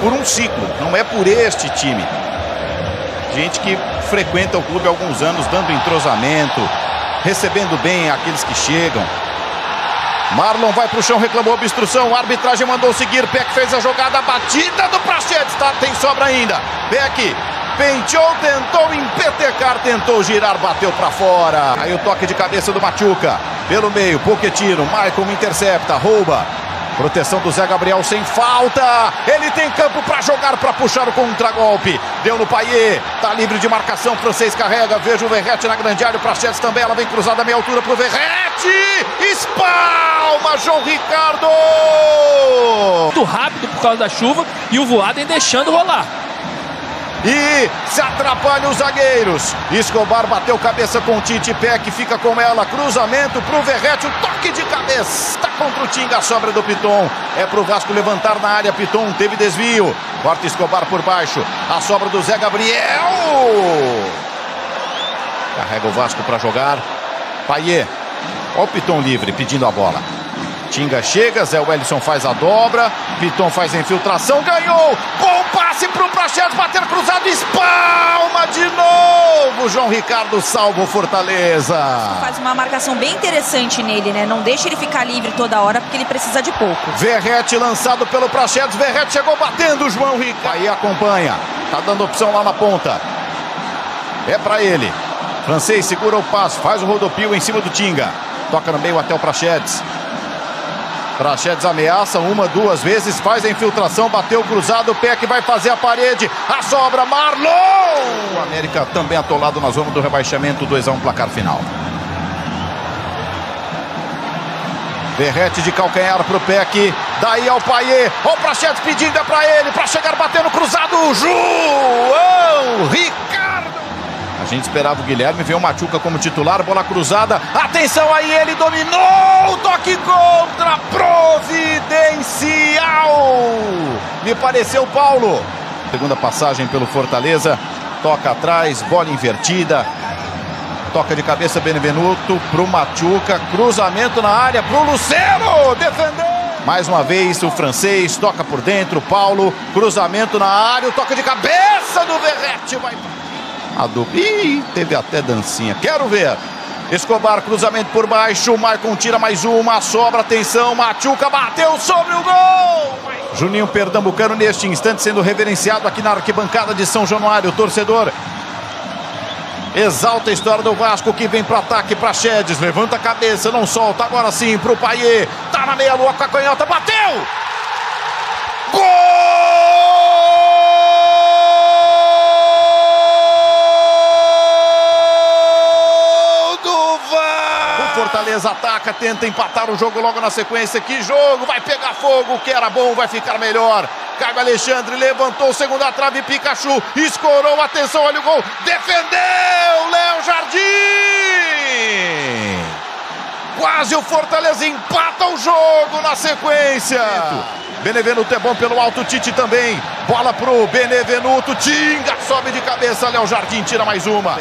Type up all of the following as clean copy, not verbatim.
por um ciclo, não é por este time. Gente que frequenta o clube há alguns anos, dando entrosamento, recebendo bem aqueles que chegam. Marlon vai pro chão, reclamou obstrução, a arbitragem mandou seguir, Peck fez a jogada, a batida do Praxedes, tá, tem sobra ainda. Peck penteou, tentou empetecar, tentou girar, bateu pra fora. Aí o toque de cabeça do Machuca, pelo meio, Pochettino, Maicon intercepta, rouba. Proteção do Zé Gabriel sem falta. Ele tem campo para jogar, para puxar o contragolpe. Deu no Payet. Tá livre de marcação. O francês carrega. Veja o Verratti na grande área. O Praxedes também. Ela vem cruzada a meia altura pro Verratti. Espalma João Ricardo. Muito rápido por causa da chuva. E o Voaden deixando rolar. E se atrapalham os zagueiros. Escobar bateu cabeça com o Tite. Peck fica com ela. Cruzamento pro Verratti. O toque de cabeça. Tá contra o Tinga. A sobra do Piton. É pro Vasco levantar na área. Piton teve desvio. Corta Escobar por baixo. A sobra do Zé Gabriel. Carrega o Vasco para jogar. Payet. Ó o Piton livre pedindo a bola. Tinga chega, Zé Wellison faz a dobra, Piton faz a infiltração, ganhou, bom passe pro Praxedes, bater cruzado, espalma de novo, João Ricardo salva o Fortaleza. Faz uma marcação bem interessante nele, né, não deixa ele ficar livre toda hora, porque ele precisa de pouco. Verratti lançado pelo Praxedes, Verratti chegou batendo, João Ricardo. Aí acompanha, tá dando opção lá na ponta, é pra ele, francês segura o passo, faz o rodopio em cima do Tinga, toca no meio até o Praxedes. Praxedes ameaça uma, duas vezes, faz a infiltração, bateu cruzado, o Peck vai fazer a parede, a sobra, Marlon! O América também atolado na zona do rebaixamento, 2-1 placar final. Verratti de calcanhar pro Peck, daí ao Payet, ó o Praxedes pedindo, é pra ele, pra chegar batendo cruzado, João Ricardo! A gente esperava o Guilherme, veio o Machuca como titular, bola cruzada, atenção aí, ele dominou, toque contra, providencial, me pareceu Paulo. Segunda passagem pelo Fortaleza, toca atrás, bola invertida, toca de cabeça Benevenuto pro Machuca, cruzamento na área pro Lucero, defendeu. Mais uma vez o francês, toca por dentro, Paulo, cruzamento na área, o toque de cabeça do Verratti, vai... A dupla. Ih, teve até dancinha. Quero ver. Escobar, cruzamento por baixo. Maicon tira mais uma. Sobra, atenção. Machuca bateu sobre o gol. Juninho Pernambucano neste instante sendo reverenciado aqui na arquibancada de São Januário. O torcedor exalta a história do Vasco que vem para ataque. Praxedes levanta a cabeça, não solta. Agora sim pro Payet. Tá na meia lua com a canhota. Bateu. Gol! Fortaleza ataca, tenta empatar o jogo logo na sequência. Que jogo, vai pegar fogo, o que era bom vai ficar melhor. Caio Alexandre levantou, segunda trave, Pikachu escorou, atenção, olha o gol, defendeu, Léo Jardim. Quase o Fortaleza empata o jogo na sequência. Benevenuto é bom pelo alto, Tite também. Bola pro Benevenuto, Tinga, sobe de cabeça, Léo Jardim tira mais uma.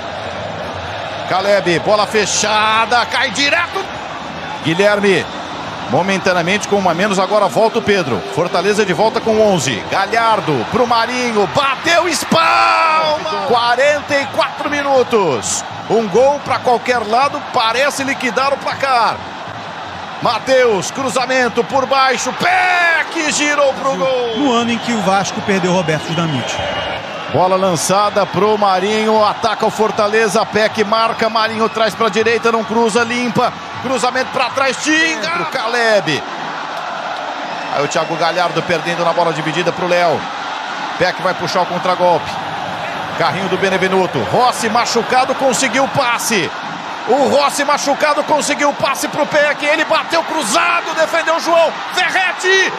Caleb, bola fechada, cai direto. Guilherme, momentaneamente com uma menos, agora volta o Pedro. Fortaleza de volta com 11. Galhardo pro Marinho, bateu, espalma. 44 minutos. Um gol para qualquer lado, parece liquidar o placar. Matheus, cruzamento por baixo, Peck girou pro gol. No ano em que o Vasco perdeu Roberto Dinamite. Bola lançada pro Marinho, ataca o Fortaleza, Peck marca, Marinho traz pra direita, não cruza, limpa, cruzamento pra trás, Tinga pro Caleb. Aí o Thiago Galhardo perdendo na bola dividida pro Léo. Peck vai puxar o contragolpe. Carrinho do Benevenuto, Rossi machucado, conseguiu o passe. O Rossi machucado conseguiu o passe pro Peck, ele bateu cruzado, defendeu o João, Verratti.